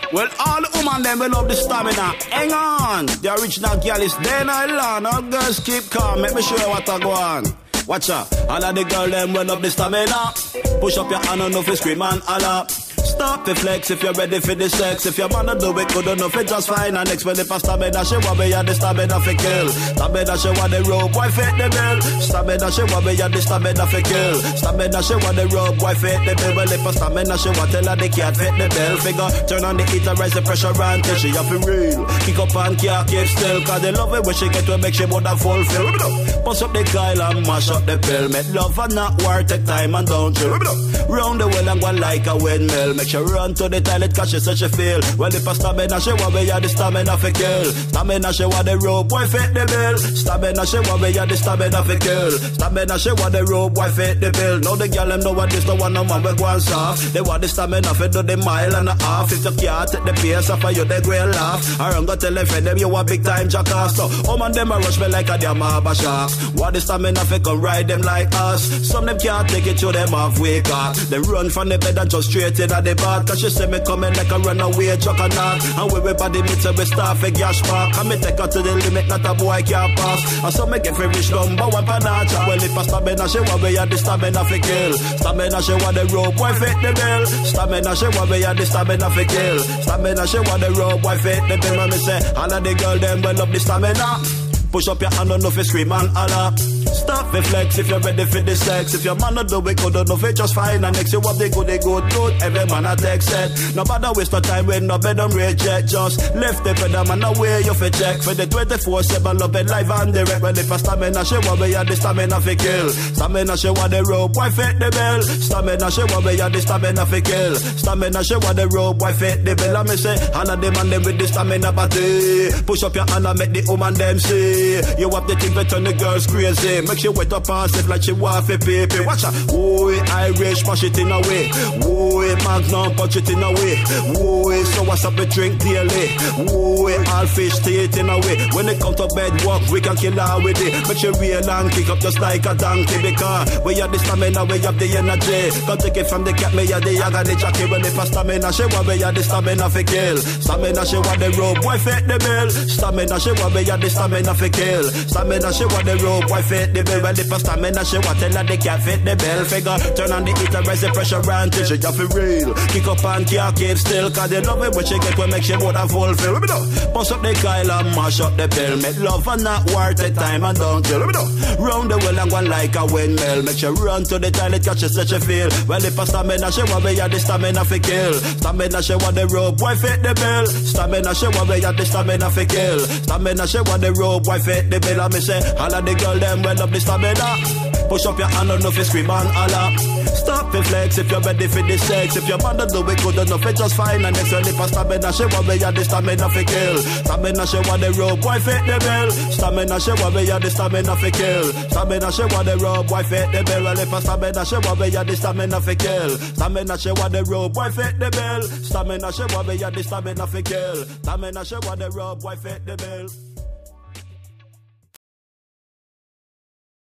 Well, all the women them will love the stamina. Hang on, the original girl is there in Ireland. All girls keep calm, make me show you what I go on. Watch out, all of the girl them will love the stamina. Push up your hand and if you scream and holler. Stop the flex if you're ready for the sex. If your man do it good enough, it's just fine. And next when the stamina, she want me the stamina for kill. Stamina, she want the rope, why fit the bill? Stamina, she want me the stamina for kill. Stamina, she want the rope, why fit the bill? Well, if a stamina, she want tell her the cat fit the bill. Figure, turn on the heater, rise the pressure and till she have to real. Kick up and can't keep still, cause they love it when she get to make she more than fulfill. Bust up the coil and mash up the pill. Make love and not war, take time and don't chill. Round the well and go like a windmill. Make she run to the toilet cause she said she feel. Well, if a stamina, she want me the stamina for kill. Stamina, she want the rope, boy fit the bill. Stamina, she want me the stamina for kill. Stamina, she want the rope, boy fit the bill. Now the girl them know what this, the one no man will go and soft. They want the stamina for do the mile and a half. If you can't take the pace off of you, they go and laugh. I run go tell them friend them you want big time jackass. So, man them a rush me like a damn harbor shark. Want the stamina for come ride them like us. Some them can't take it to them halfway car. They run from the bed and just straight in at the bar. Cause she say me coming like a runaway truck and knock. And we everybody meet her with staff a gas park. And me take her to the limit, not a boy can't pass. And so me get free rich number one panache. Well if a stamina she want me the stamina for kill. Stamina she want the rope, boy fit the bill. Stamina she want me the stamina for kill. Stamina she want the rope, boy fit the bill. And me say all of the girl them will love the stamina. Push up your hand on if you scream and holler. Stop the flex if you're ready for the sex. If your man not do it good enough, it's just fine. And next you up the good, every man a text it. No bother waste no time when no bed on reject. Just left the pedal man away you fi check. For the 24/7 love it live and direct. When if a stamina she want me the stamina fi kill. Stamina she want the rope, why fit the bill? Stamina she want me the stamina fi kill. Stamina she want the rope, why fit the bill? And me say, all of them and them with the stamina body. Push up your hand and make the woman them see. You have the thing that turn the girls crazy. Make she wet up and sit like she want for paper. Watch her. Ooh, Irish, push it in a way. Ooh, Magnum, punch it in a way. Ooh, so what's up with drink daily? Ooh, all fish stay it in a way. When they come to bed walk, we can kill her with it. Make she real and kick up just like a donkey. Because we have the stamina, we have the energy. Come take it from the cat, me have the yag and the jockey. When they pass stamina, she want me have the stamina for kill. Stamina, she want the rope, why fit the bill? Stamina, she want me have the stamina for kill. Stamina, she want the rope, why fit the bill? Well, if a stamina, she want tell her they can't fit the bill. Figure, turn on the heater, rise the pressure and till she have to real. Kick up and can't keep still, cause they love it when she get when make she more than fulfill. Bust up the coil and mash up the pill. Make love and not war, take time and don't kill. Round the well and go like a windmill. Make she run to the toilet, cause she said she feel. Well, if a stamina, she want me the stamina for kill. Stamina, she want the rope, why fit the bill? Stamina, she want me the stamina for kill. Stamina, she want the rope, why fit the bill? And me say, all of the girl them well up the stamina. Push up your hand on if you scream and holler. Stop the flex if you're ready for the sex. If your man do it good enough, it's just fine. And next when if a stamina, she want me the stamina for kill. Stamina, she want the rope, why fit the bill? Stamina, she want me the stamina for kill. Stamina, she want the rope, why fit the bill? And if a stamina, she want me the stamina for kill. Stamina, she want the rope, why fit the bill? Stamina, she want me the stamina for kill. Stamina, she want the rope, why fit the bill?